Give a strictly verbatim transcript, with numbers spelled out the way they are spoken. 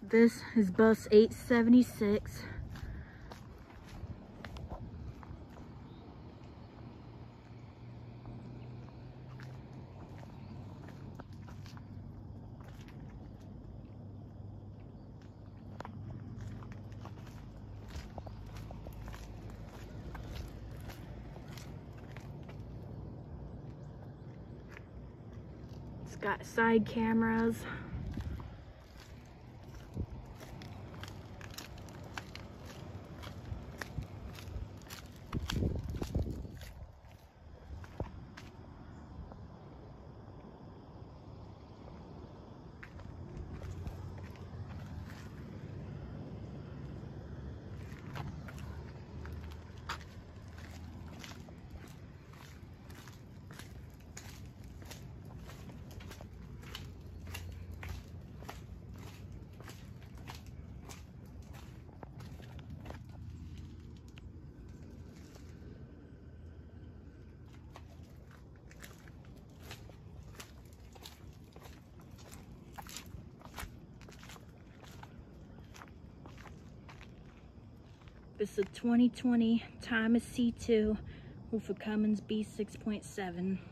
This is bus eight seventy-six. It's got side cameras. This is a twenty twenty Thomas C two Guilford Cummins B six point seven.